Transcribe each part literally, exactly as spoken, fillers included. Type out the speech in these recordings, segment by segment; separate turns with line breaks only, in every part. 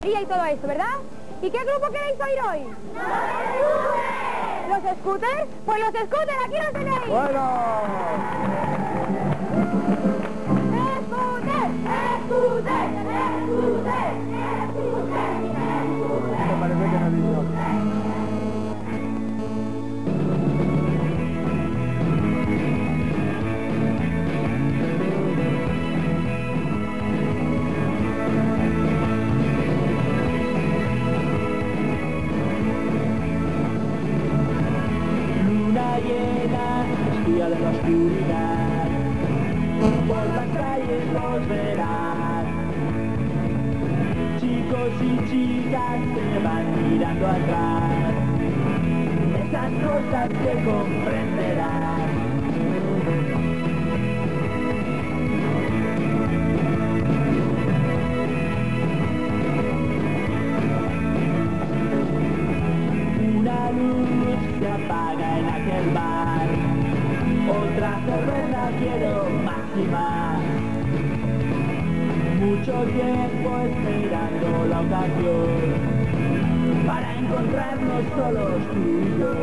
batería y todo eso, ¿verdad? ¿Y qué grupo queréis oír hoy? ¡Los scooters! ¿Los scooters? Pues los scooters, aquí los tenéis.
Bueno.
¡Scooter! ¡Scooter! ¡Scooter!
Me parece que no he visto.
Llena, espía de la oscuridad, por las calles los verás. Chicos y chicas se van mirando atrás, esas cosas que comprenderás. Una luz se apaga en aquel bar, otra cerveza quiero más y más. Mucho tiempo esperando la ocasión para encontrarnos solos tú y yo.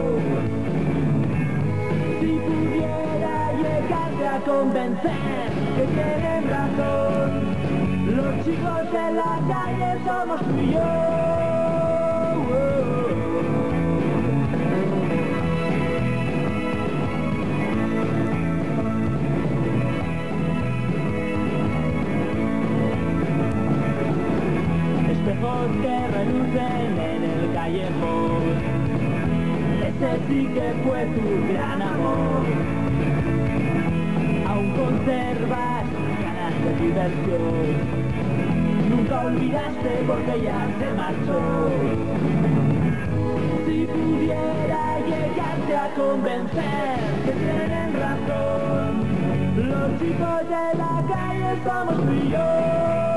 Si pudiera llegarte a convencer que tienen razón, los chicos de la calle somos tú y yo. Espejos que relucen en el callejón, ese sí que fue tu gran amor. Aún conservas ganas de diversión, nunca olvidaste porque ya se marchó. Si pudiera llegarte a convencer que tienen razón, los chicos de la calle somos tú y yo.